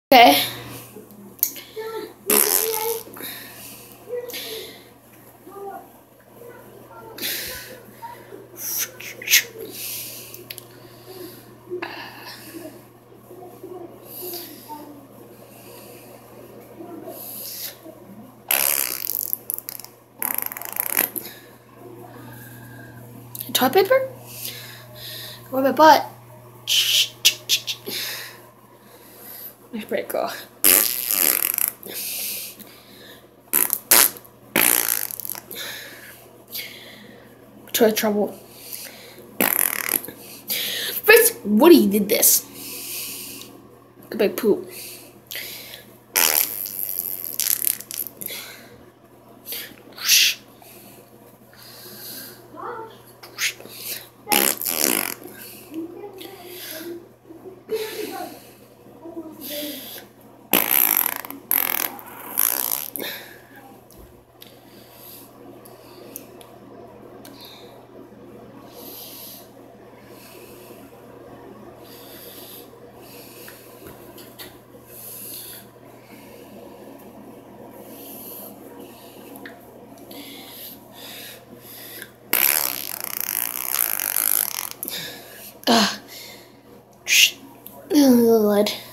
Okay. Toilet paper? What my butt? Let's break it off. Toilet trouble. First, Woody did this. Look at my poop. Ugh. Lord.